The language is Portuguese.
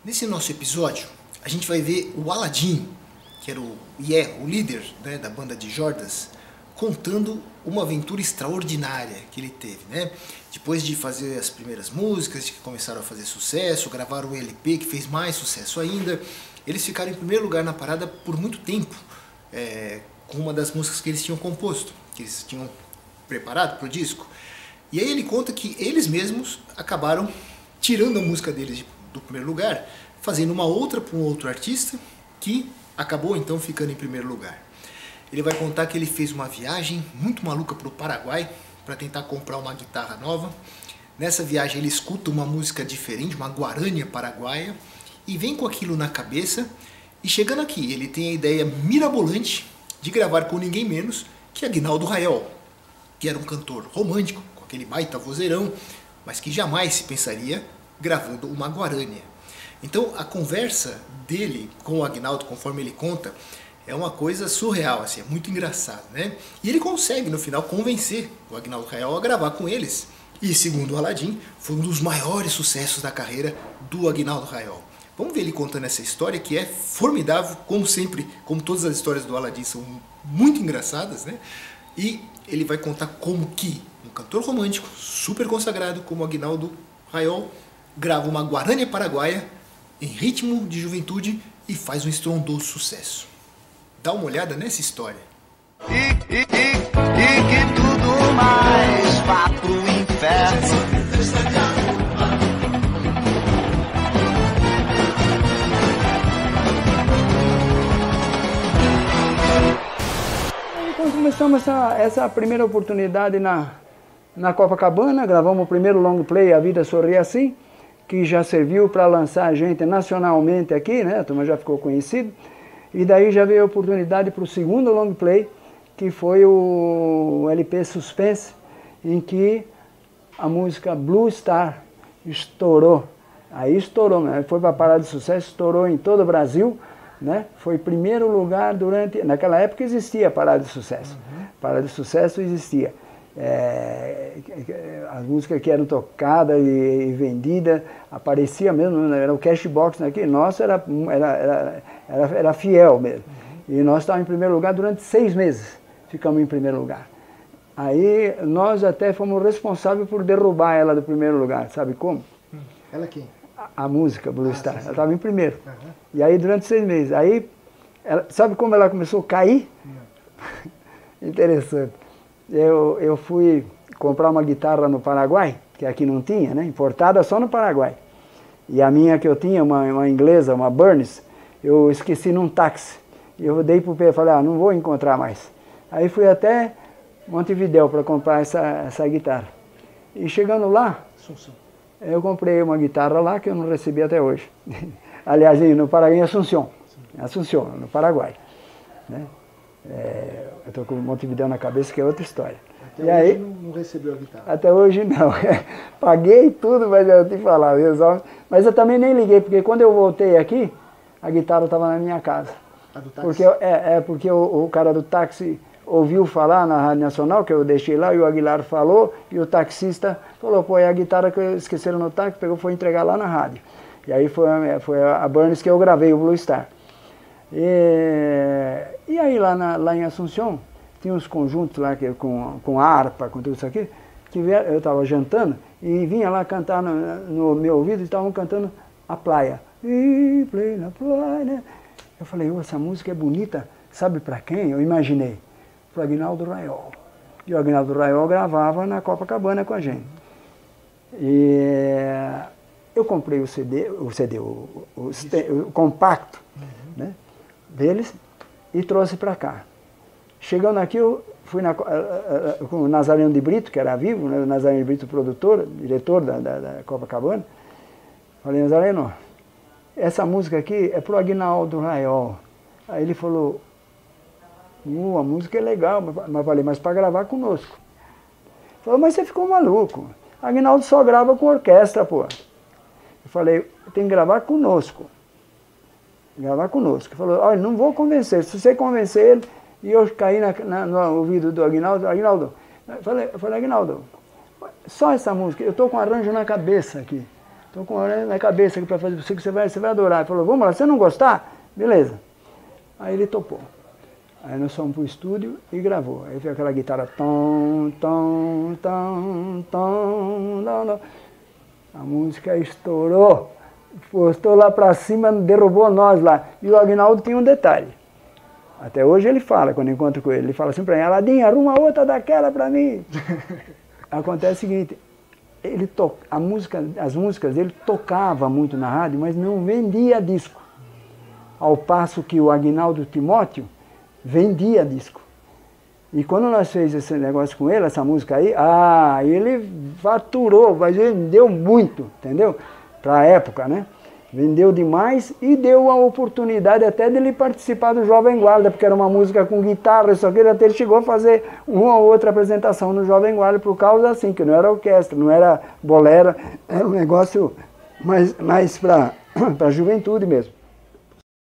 Nesse nosso episódio, a gente vai ver o Aladdin, que era o líder, né, da banda de Jordas, contando uma aventura extraordinária que ele teve, né? Depois de fazer as primeiras músicas, que começaram a fazer sucesso, gravaram um LP que fez mais sucesso ainda, eles ficaram em primeiro lugar na parada por muito tempo, com uma das músicas que eles tinham composto, que eles tinham preparado para o disco. E aí ele conta que eles mesmos acabaram tirando a música deles do primeiro lugar, fazendo uma outra para um outro artista, que acabou então ficando em primeiro lugar. Ele vai contar que ele fez uma viagem muito maluca para o Paraguai, para tentar comprar uma guitarra nova. Nessa viagem ele escuta uma música diferente, uma guarânia paraguaia, e vem com aquilo na cabeça, e chegando aqui ele tem a ideia mirabolante de gravar com ninguém menos que Aguinaldo Rayol, que era um cantor romântico, com aquele baita vozeirão, mas que jamais se pensaria gravando uma guarânia. Então a conversa dele com o Aguinaldo, conforme ele conta, é uma coisa surreal, assim, é muito engraçado, né? E ele consegue no final convencer o Aguinaldo Rayol a gravar com eles. E segundo o Aladdin, foi um dos maiores sucessos da carreira do Aguinaldo Rayol. Vamos ver ele contando essa história que é formidável, como sempre, como todas as histórias do Aladdin são muito engraçadas, né? E ele vai contar como que um cantor romântico super consagrado como Aguinaldo Rayol grava uma guarânia paraguaia em ritmo de juventude e faz um estrondoso sucesso. Dá uma olhada nessa história. E que tudo mais vá pro inferno. Quando começamos essa primeira oportunidade na Copacabana, gravamos o primeiro long play, A Vida Sorri Assim, que já serviu para lançar a gente nacionalmente aqui, né? A turma já ficou conhecida. E daí já veio a oportunidade para o segundo long play, que foi o LP Suspense, em que a música Blue Star estourou. Aí estourou, né? Foi para a parada de sucesso, estourou em todo o Brasil, né? Foi primeiro lugar durante... Naquela época existia a parada de sucesso. Parada de sucesso existia. As músicas que eram tocadas e vendidas, aparecia mesmo, era o cashbox aqui, nosso era fiel mesmo. E nós estávamos em primeiro lugar durante 6 meses, ficamos em primeiro lugar. Aí nós até fomos responsáveis por derrubar ela do primeiro lugar, sabe como? Ela quem? A música Blue Star, ela estava em primeiro. E aí durante 6 meses, aí, sabe como ela começou a cair? Interessante. Eu fui comprar uma guitarra no Paraguai, que aqui não tinha, né? Importada só no Paraguai. E a minha que eu tinha, uma inglesa, uma Burns, eu esqueci num táxi. E eu dei pro Pedro, falei, não vou encontrar mais. Aí fui até Montevidéu para comprar essa guitarra. E chegando lá, eu comprei uma guitarra lá que eu não recebi até hoje. Aliás, no Paraguai, em Assunção, no Paraguai, né? Eu estou com o Montevidéu na cabeça, que é outra história. Até hoje aí, não recebeu a guitarra? Até hoje não. Paguei tudo, mas eu te falar, mas eu também nem liguei, porque quando eu voltei aqui, a guitarra estava na minha casa. A do táxi? Porque o cara do táxi ouviu falar na Rádio Nacional, que eu deixei lá, e o Aguilar falou, e o taxista falou, pô, é a guitarra que esqueceram no táxi, pegou, foi entregar lá na rádio. E aí foi a Burns que eu gravei, o Blue Star. E aí lá em Assunção, tinha uns conjuntos lá com harpa, com tudo isso aqui, que eu estava jantando e vinha lá cantar no meu ouvido e estavam cantando a Praia. E play na praia, né? Eu falei, essa música é bonita, sabe para quem? Eu imaginei, para o Aguinaldo Rayol. E o Aguinaldo Rayol gravava na Copacabana com a gente. E eu comprei o compacto, né, deles e trouxe para cá. Chegando aqui, eu fui com o Nazareno de Brito, que era vivo, né, o Nazareno de Brito, produtor, diretor da Copacabana. Falei, Nazareno, essa música aqui é pro Aguinaldo Rayol. Aí ele falou, a música é legal, mas falei, mas para gravar conosco. Ele falou, mas você ficou maluco. Aguinaldo só grava com orquestra, pô. Eu falei, tem que gravar conosco. Gravar conosco. Ele falou, olha, não vou convencer. Se você convencer ele, e eu caí no ouvido do Aguinaldo, eu falei, Aguinaldo, só essa música, eu estou com arranjo na cabeça aqui. Estou com a na cabeça aqui para fazer para você que você vai adorar. Ele falou, vamos lá, se você não gostar, beleza. Aí ele topou. Aí nós fomos pro estúdio e gravou. Aí veio aquela guitarra tom, tom, tom, tom, tom, tom. A música estourou. Postou lá pra cima, derrubou nós lá. E o Aguinaldo tinha um detalhe. Até hoje ele fala, quando eu encontro com ele, ele fala assim pra mim, Aladim, arruma outra daquela pra mim. Acontece o seguinte, as músicas dele tocava muito na rádio, mas não vendia disco. Ao passo que o Aguinaldo Timóteo vendia disco. E quando nós fizemos esse negócio com ele, essa música aí, ele faturou, mas vendeu muito, entendeu? Pra época, né? Vendeu demais e deu a oportunidade até dele participar do Jovem Guarda, porque era uma música com guitarra, só que ele até chegou a fazer uma ou outra apresentação no Jovem Guarda por causa assim, que não era orquestra, não era bolero, era um negócio mais pra juventude mesmo.